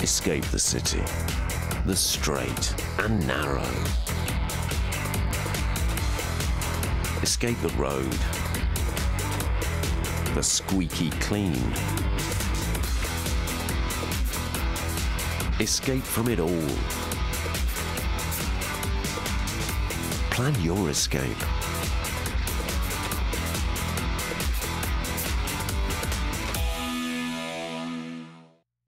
Escape the city, the straight and narrow. Escape the road, the squeaky clean. Escape from it all. Plan your escape.